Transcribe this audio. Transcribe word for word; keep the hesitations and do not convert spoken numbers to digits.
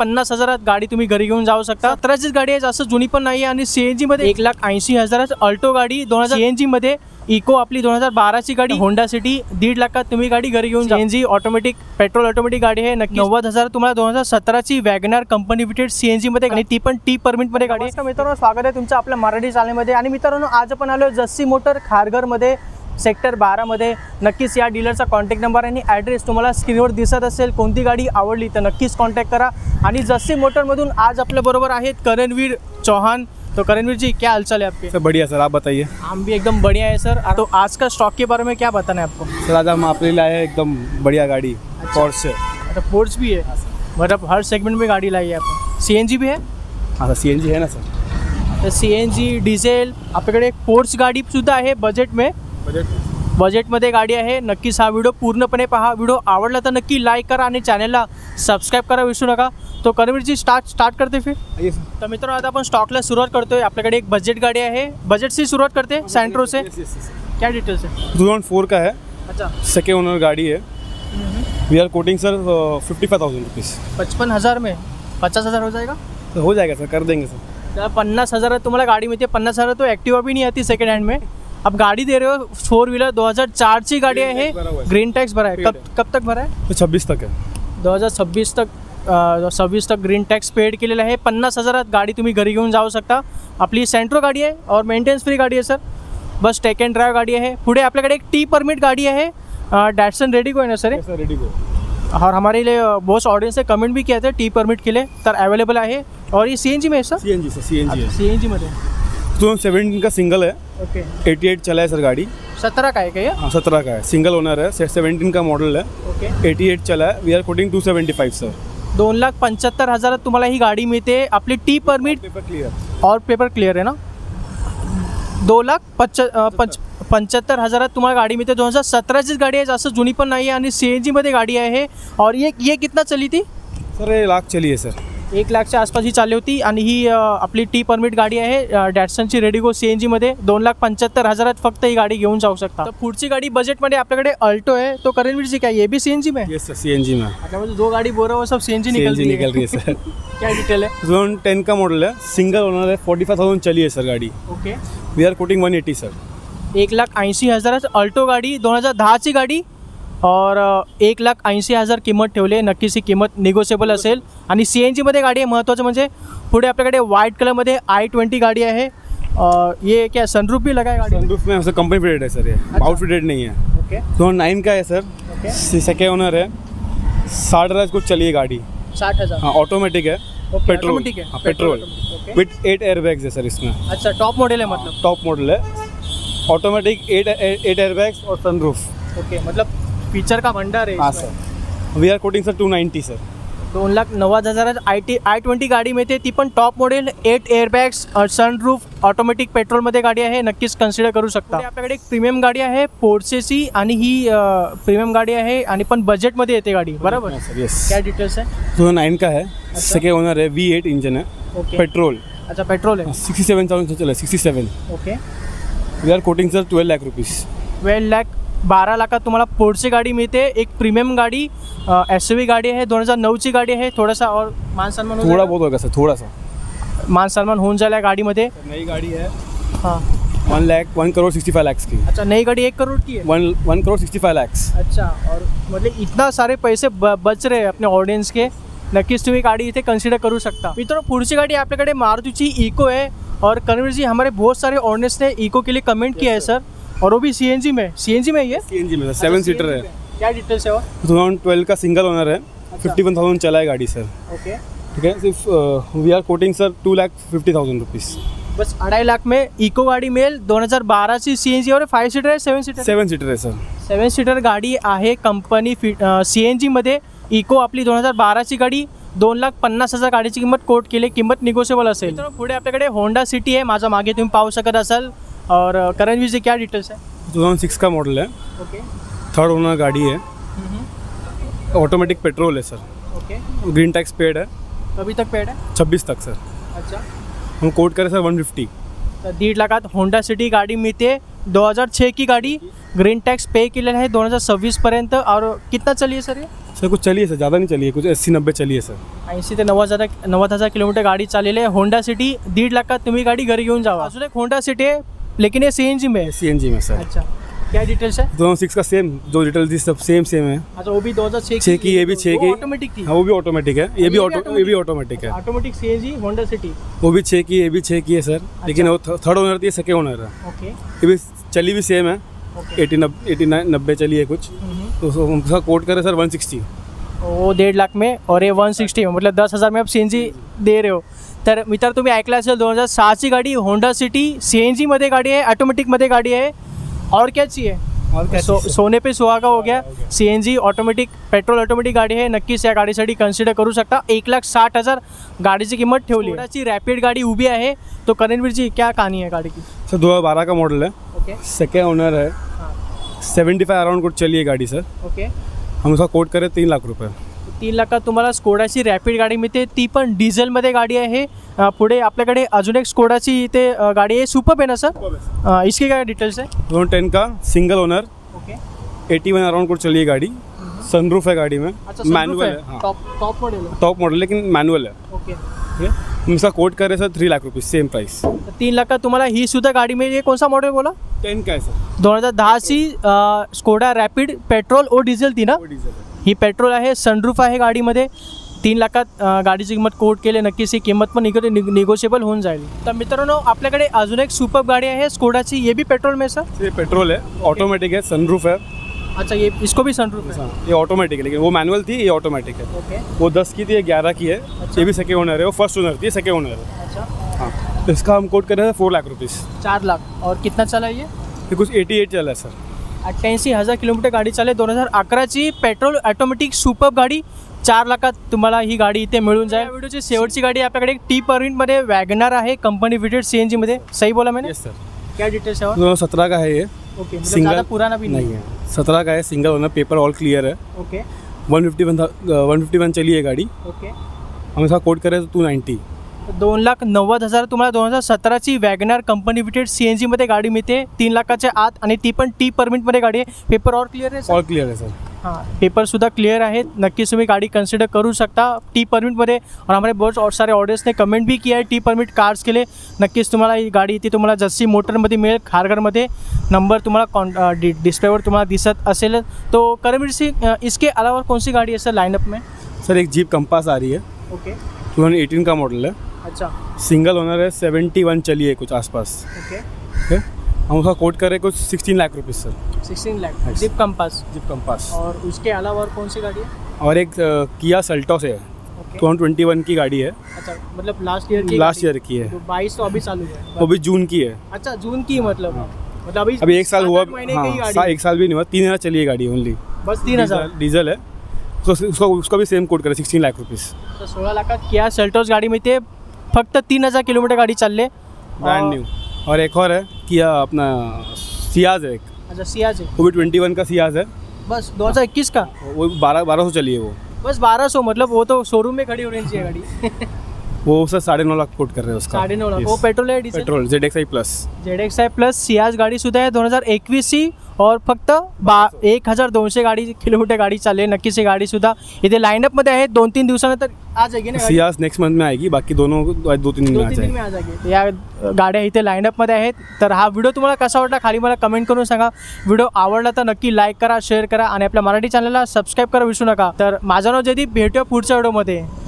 पन्नास हजारात गाडी तुम्ही घरी घेऊन जाऊ शकता. सतराचीच गाडी आहे, जास्त जुनी पण नाही आणि सीएनजी मध्ये एक लाख ऐंशी हजारात अल्टो गाडी दोन हजार सीएनजी मध्ये. इको आपली दोन हजार बाराची गाडी होंडा सिटी दीड लाखात तुम्ही गाडी घरी घेऊन जा. सीएनजी ऑटोमॅटिक पेट्रोल ऑटोमॅटिक गाडी आहे. नक्की नव्वद हजार तुम्हाला दोन हजार सतराची वॅगनार कंपनी फिटेड सीएनजी मध्ये आणि ती पण टी परमिट मध्ये गाडी आहे. मित्रांनो स्वागत आहे तुमचं आपल्या मराठी चॅनलमध्ये. आणि मित्रांनो आज आपण आलो जस्सी मोटर खारघरमध्ये सेक्टर बारामध्ये. नक्कीच या डीलरचा कॉन्टॅक्ट नंबर आणि ॲड्रेस तुम्हाला स्क्रीनवर दिसत असेल. कोणती गाडी आवडली तर नक्कीच कॉन्टॅक्ट करा. आणि जस्सी मोटरमधून आज आपल्याबरोबर आहेत करणवीर चौहान. तो करणवीर जी क्या हालचाल है आपके? सर बढ़िया सर, आप बताइए. हम भी एकदम बढ़िया है सर. तो आज का स्टॉक के बारे में क्या बताना है आपको? सर आज हम आपके लिए लाए हैं एकदम बढ़िया गाड़ी. पोर्श है. अच्छा पोर्श भी है, मतलब हर सेगमेंट में गाड़ी लाई है आप. सीएनजी भी है? हाँ सर सीएनजी है ना सर. तर सीएनजी डिझेल आपल्याकडे एक पोर्श गाडी सुद्धा आहे बजेट में. बजेट बजेटमध्ये गाडी आहे. नक्कीच हा व्हिडिओ पूर्णपणे पहा. व्हिडिओ आवडला तर नक्की लाईक करा आणि चॅनलला सबस्क्राईब करा विसरू नका. तो करणवीरजी स्टार्ट स्टार्ट करते फिर. तर मित्रांनो आता आपण स्टॉकला सुरुवात करतोय. आपल्याकडे एक बजेट गाडी आहे. बजेट से सुरुवात करते सेंट्रो से. क्या डिटेल्स है? टू थाउजेंड फोर का है. अच्छा सेकेंड ओनर गाड़ी है. We are quoting sir fifty five thousand rupees. पचपन हज़ार में पचास हज़ार हो जाएगा? तो हो जाएगा सर, कर देंगे सर. पन्नास हज़ार तुम्हाला गाड़ी मिलती है. पन्नास हज़ार तो एक्टिवा भी नहीं आती सेकंड हैंड में. अब गाड़ी दे रहे हो फोर व्हीलर दो हज़ार चार ची गाड़ी है. ग्रीन टैक्स भरा है. कब कब तक भरा है? तो छब्बीस तक है. दो हज़ार छब्बीस तक सव्वीस तक ग्रीन टॅक्स पेड केलेला आहे. पन्नास हजारात गाडी तुम्ही घरी घेऊन जाऊ शकता. आपली सेंट्रो गाडी आहे और मेंटेनन्स फ्री गाडी आहे सर. बस टेक अँड ड्राईव्ह गाडी आहे. पुढे आपल्याकडे एक टी परमिट गाडी आहे. डॅटसन रेडिगो आहे ना सर? सर रेडिगो. और हमारे लिए बहुत ऑडियंस ने कमेंट भी किया था टी परमिट के लिए. तर अवेलेबल आहे. और ये सीएनजी में है सर? सीएनजी सर सीएनजी है. सीएनजी मध्ये टू थाउजेंड सेवेंटीन का सिंगल है. ओके. एटी एट चला है सर गाड़ी. सत्रह का है क्या ये? हाँ सत्रह का है. सिंगल ओनर है. सेवेंटीन का मॉडल है. ओके. एटी एट चला है. We are quoting two seventy five sir. दोन लाख पंच्याहत्तर हजारात तुम्हाला ही गाडी मिळते. आपली टी परमिट पेपर क्लियर और पेपर क्लियर है ना. दो लाख पच्च पंच पंच्याहत्तर हजारात तुम्हाला गाडी मिळते. दोन हजार सतराचीच गाडी आहे, जास्त जुनी पण नाही आहे आणि सी एन जीमध्ये गाडी आहे. और ये ये कितना चली थी सर? ये लाख चली है सर. एक लाखच्या आसपास ही चालली होती. आणि ही आपली टी परमिट गाडी आहे डॅटसनची रेडिगो सी एन जीमध्ये. दोन लाख पंच्याहत्तर हजारात फक्त ही गाडी घेऊन जाऊ शकता. तर पुढची गाडी बजेटमध्ये आपल्याकडे अल्टो आहे. तो करणवीरजी क्या ये भी सी एन जी में? यस सर सीएनजी में. अच्छा मतलब दो गाड़ी बोल रहे हो सब सी एन जी निकल सीएनजी निकल रही है सर. क्या डिटेल है? टू थाउजेंड टेन का मॉडल है. सिंगल ओनर है. फोर्टी फाइव थाउजेंड चली है सर गाड़ी. Okay. We are quoting one eighty sir. एक लाख ऐंशी हजारात अल्टो गाडी दोन हजार दहाची गाडी. और एक लाख ऐंशी हजार किंमत ठेवली आहे. नक्कीच ही किंमत निगोशिएबल असेल. आणि सी एन जीमध्ये गाडी आहे. महत्त्वाचं म्हणजे पुढे आपल्याकडे व्हाईट कलरमध्ये आय ट्वेंटी गाडी आहे. और ये क्या सनरूफ भी लगा है गाड़ी? सनरूफ में कंपनी फिटेड है सर. ये आउट फिटेड नहीं है. ओके. दो नाइन का है सर. सेकेंड ओनर है. साठ हज़ार कुछ चली है गाड़ी. साठ हज़ार. हाँ ऑटोमेटिक है. पेट्रोल. ऑटोमेटिक है. हाँ petrol with eight air bags है सर इसमें. अच्छा टॉप मॉडल है मतलब? टॉप मॉडल है. Automatic eight eight air bags और सनरूफ. ओके मतलब फीचर का भंडार है. हाँ sir. We are quoting sir two ninety sir. दोन लाख नव्वद हजारात आय टी आय ट्वेंटी गाडी मिळते. ती पण top model. Eight airbags sunroof automatic पेट्रोलमध्ये गाडी आहे. नक्कीच कन्सिडर करू शकता. आपल्याकडे एक प्रीमियम गाडी आहे पोर्शेची आणि ही प्रीमियम गाडी आहे आणि पण बजेटमध्ये येते गाडी बरोबर? यस. क्या डिटेल्स है? टू थाउजेंड नाइन का है. सेकेंड ओनर है. वी एट इंजन है. ओके. पेट्रोल. अच्छा पेट्रोल है. सिक्सटी सेवन थाउजेंड चला. Sixty seven. Okay. We are quoting sir twelve lakh rupees. Twelve lakh बारा लाखात तुम्हाला पोर्शे गाडी मिळते. एक प्रीमियम गाडी एस यू वी गाडी आहे. दोन हजार नऊची गाडी आहे. थोडासा और मान सन्मान थोड़ा बहुत होगा सर. थोड़ा सा मान सन्मान होऊन जाईल या गाडीमध्ये. नई गाड़ी है. हाँ one lakh one crore sixty five lakhs की. अच्छा नई गाड़ी एक करोड़ की है. One one crore sixty five lakhs. अच्छा और मतलब इतना सारे पैसे ब बच रहे अपने ऑडियन्स के. नक्कीच तुम्ही गाडी इथे कन्सिडर करू शकता. मित्रों पुढची गाडी आपल्याकडे मारुतीची इको है. और करणवीरजी हमारे बहुत सारे ऑडियंस ने इको के लिए कमेंट किया है सर. और वो भी सीएनजी में. सीएनजी में ये सीएनजी में सेवन सीटर है. क्या डिटेल्स है? टू थाउजेंड ट्वेल्व का सिंगल ओनर है. फिफ्टी वन थाउजेंड चला है गाड़ी सर. ओके. ठीक है. सिर्फ we are quoting sir two lakh fifty thousand rupees. बस अढ़ाई लाख में इको गाडी मिळेल. दोन हजार बाराची सीएनजी और फाइव सीटर है. सेवन सीटर सेवन सीटर है सर. सेवन सीटर गाडी आहे कंपनी सीएनजी मध्ये. इको आपली दोन हजार बाराची गाडी. दोन लाख पन्नास हजार गाडीची किंमत कोट केली. किंमत निगोशिएबल असेल. पुढे आपल्याकडे होंडा सिटी आहे. माझा मागे तुम्ही पाहू शकत असाल. और करणवीरजी क्या डिटेल्स है? टू थाउजेंड सिक्स का मॉडल है. ओके. थर्ड ओनर गाड़ी है. ऑटोमेटिक पेट्रोल है sir. Okay. Green tax paid है. कभी तक पेड है? छब्बीस तक सर. अच्छा. हम कोट करें सर वन फिफ्टी. तर दीड लाखात होंडा सिटी गाडी मिळते. दो हजार छः की गाडी. ग्रीन टैक्स पे केलेला आहे दोन हजार सव्वीस पर्यंत. और कितना चली है सर ये? सर कुछ चली है सर, ज़्यादा नहीं चली है, कुछ अस्सी नब्बे चली है सर. ऐंशी ते नव्वद हजार नव्वद हजार किलोमीटर गाडी चाललेली आहे. होंडा सिटी दीड लाखात तुम्ही गाडी घरी घेऊन जावा. अजून एक होंडा सिटी आहे, लेकिन ये सी एन जी में है. सी एन जी में सर. अच्छा, क्या डिटेल्स है? दो हज़ार सिक्स का सेम जो डिटेल थी सब सेम सेम है. अच्छा, वो भी दो हज़ार छह छः की, ये भी छः की. ऑटोमेटिक थी. हाँ वो भी ऑटोमेटिक है, ये भी ऑटो ये भी ऑटोमेटिक है. Automatic CNG Honda City. वो भी छः की, ये भी छः की है सर. लेकिन वो थर्ड ओनर थी, सेकेंड ओनर है. ओके. ये भी चली भी सेम है. एटी नब्बे एटी नाइन नब्बे चली है कुछ. तो उसका कोट करे सर वन सिक्सटी. वो डेढ़ लाख में और ये वन सिक्स्टी में, मतलब दस हजार में आप सीएनजी दे रहे हो. तर मित्र तुम्ही ऐकलं असेल दोन हजार सहाची गाडी होंडा सिटी सीएनजी मध्ये गाडी आहे, ऑटोमेटिक मध्ये गाडी आहे. और क्या चाहिए? सो सोने पे सुहागा हो गया. सीएनजी ऑटोमेटिक पेट्रोल ऑटोमेटिक गाडी आहे. नक्कीच या गाडीसाठी कन्सिडर करू शकता. एक लाख साठ हजार गाडीची किंमत ठेवली. होंडाची रॅपिड गाडी उभी आहे. तो करणवीरजी क्या कहानी है गाड़ी की? सर दो हज़ार बारह का मॉडल है. ओके. सेकेंड ओनर है. सेवेंटी फाइव अराउंड कुछ चली है गाड़ी सर. ओके. हम उसका कोट करें तीन लाख रुपये. तीन लाखात तुम्हाला स्कोडाची रॅपिड गाडी मिळते, ती पण डिझेलमध्ये गाडी आहे. अ, पुढे आपल्याकडे अजून एक स्कोडाची इथे अ, गाडी आहे. सुपर आहे ना सर? अ, इसकी क्या डिटेल्स है? दो हज़ार टेन का single owner. Okay. Eighty one around कुछ चली है गाड़ी. सनरूफ है गाड़ी में. अच्छा, मैनुअल है. हाँ. टॉप टॉप मॉडल है. टॉप मॉडल लेकिन मैनुअल है. ओके. ठीक है. हम इसका कोट करें sir three lakh rupees same price. तर तीन लाखात तुम्हाला ही सुद्धा गाडी मिळेल. ये कौन सा मॉडल बोला? टेन का है सर. दोन हजार दहाची स्कोडा रॅपिड पेट्रोल और डिझेल ती ना? वो डीजल है. ही पेट्रोल आहे, सनरूफ आहे गाडीमध्ये. तीन लाखात अ, गाडीची किंमत कोट केली. नक्कीच ही किंमत पण निगो निगोशिएबल होऊन जाईल. तर मित्रांनो आपल्याकडे अजून एक सुपर गाडी आहे स्कोडाची. ये भी पेट्रोल में सर? ये पेट्रोल है, ऑटोमेटिक है, सनरूफ है. अच्छा, ये इसको भी सनरूफ है. ये ऑटोमेटिक है, लेकिन वो मैनुअल थी, ये ऑटोमेटिक है. ओके. वो दस की थी, ये ग्यारह की है. ये भी सेकेंड ओनर है. वो फर्स्ट ओनर थी, सेकेंड ओनर है. अच्छा. हाँ. तो इसका हम कोट कर रहे हैं फोर लाख रुपीज़. चार लाख. और कितना चला ये? ये कुछ एटी एट चला है सर. अठ्ठ्याऐंशी हजार किलोमीटर गाडी चालले. दोन हजार अकराची पेट्रोल ऑटोमॅटिक सुपर गाडी. चार लाखात तुम्हाला ही गाडी इथे मिळून जाईल. व्हिडिओची शेवटची गाडी आपल्याकडे एक टी परमिटमध्ये वॅगनार आहे, कंपनी फिटेड सी एन जीमध्ये. सही बोला मैंने? Yes sir. क्या डिटेल्स है? दो हज़ार सत्रह का है ये. ओके. मतलब सिंगल ज़्यादा पुराना भी नहीं नहीं है. सत्रह का है, single owner, paper all clear है. Okay. One fifty one one fifty one चली है गाड़ी. ओके. हम इसका कोट करें तो टू नाइन्टी. दोन लाख नव्वद हजार तुम्हाला दोन हजार सतराची WagonR company fitted C N जीमध्ये गाडी मिळते. तीन लाखाच्या आत आणि ती पण टी परमिटमध्ये गाडी आहे. पेपर और क्लिअर आहे? ऑल क्लियर है सर. हाँ, पेपरसुद्धा क्लियर आहेत. नक्कीच तुम्ही गाडी कन्सिडर करू शकता टी परमिटमध्ये. और हमारे बहुत और सारे ऑडियन्स ने कमेंट भी किया है टी परमिट कार्ड्स के लिए. नक्कीच तुम्हाला ही गाडी इथे तुम्हाला जस्सी मोटरमध्ये मिळेल, खारघरमध्ये. नंबर तुम्हाला कॉन डि डिस्प्लेवर तुम्हाला दिसत असेल. तो करमवीर सिंह, इसके अलावा कौन सी गाड़ी है सर लाइनअप में? सर एक जीप कंपास आ रही है. ओके. टू थाउजेंड एटीन का मॉडल है. अच्छा. सिंगल ओनर है, सेवेंटी वन चली है कुछ आसपास. ओके. ठीक है. हम उसका कोट करें कुछ sixteen lakh rupees sir. Sixteen lakh. Jeep Compass. Jeep Compass. और उसके अलावा और कौन सी गाड़ी है? और एक किया सेल्टोस है. Okay. Two thousand twenty one की गाड़ी है. अच्छा, मतलब लास्ट ईयर की? लास्ट ईयर की है. तो बाईस तो अभी चालू है. वो भी जून की है. अच्छा, जून की मतलब. हाँ. मतलब अभी अभी एक साल हुआ. महीने हाँ, की गाड़ी. सा, एक साल भी नहीं हुआ. तीन हज़ार चली है गाड़ी ओनली. बस तीन हजार डीजल है. तो उसका उसका भी सेम कोट करें सिक्सटीन लाख रुपीज़. तर सोळा लाखात किया सेल्टोस गाडी मिळते. फक्त तीन हजार किलोमीटर गाडी चालले. Brand new. और एक और है किया अपना सियाज है एक. अच्छा, सियाज है. वो भी ट्वेंटी वन का सियाज है. बस दो हजार इक्कीस का. वो बारह बारह सौ चली है वो. बस बारह सौ, मतलब वो तो शोरूम में खड़ी हो रही है गाड़ी. वो सर साढ़े नौ लाख कोट कर रहे हैं उसका. साढ़े नौ लाख. वो पेट्रोल है diesel? Petrol Z X I plus. Z X I plus Ciaz गाडी सुद्धा आहे दोन हजार एकवीसची. और फक्त बा एक हजार दोनशे गाडी किलोमीटर गाडी चालली. नक्कीच ही गाडी सुद्धा इथे लाईनअपमध्ये आहे. दोन तीन दिवसानंतर आ जाएगी ना गाडी? सियाज नेक्स्ट मंथ में आएगी. बाकी दोनों दो तीन दिन में दो आ तीन दिन में जाएगी. आ जाएगी. या गाड्या इथे लाईनअपमध्ये आहेत. तर हा व्हिडिओ तुम्हाला कसा वाटला खाली मला कमेंट करून सांगा. व्हिडिओ आवडला तर नक्की लाईक करा, शेअर करा आणि आपल्या मराठी चॅनलला सबस्क्राईब करा विसरू नका. तर माझं नाव जयदीप. भेटूया पुढच्या व्हिडिओमध्ये.